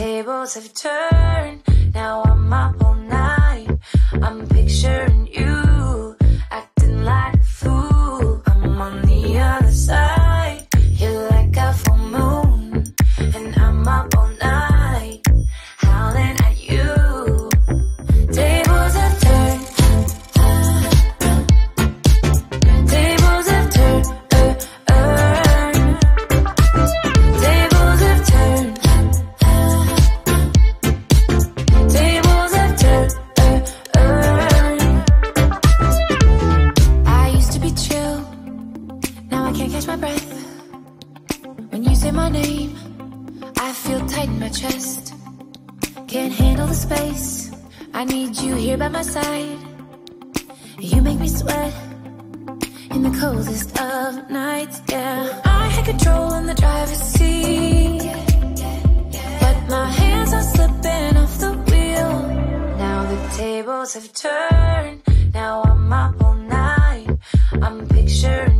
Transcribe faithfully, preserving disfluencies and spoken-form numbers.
tables have turned. Now I'm up all night. I'm picturing you acting like a fool. I'm on the other side. You're like a full moon, and I'm up all night, howling at you. Tables have turned. Tables have turned. Tables have turned. Tables have turned. I used to be chill, now I can't catch my breath. When you say my name, I feel tight in my chest. Can't handle the space, I need you here by my side. You make me sweat in the coldest of nights, yeah. I had control in the driver's seat, but my hands are slipping off the wheel. Now the tables have turned. Now I'm up all night. I'm picturing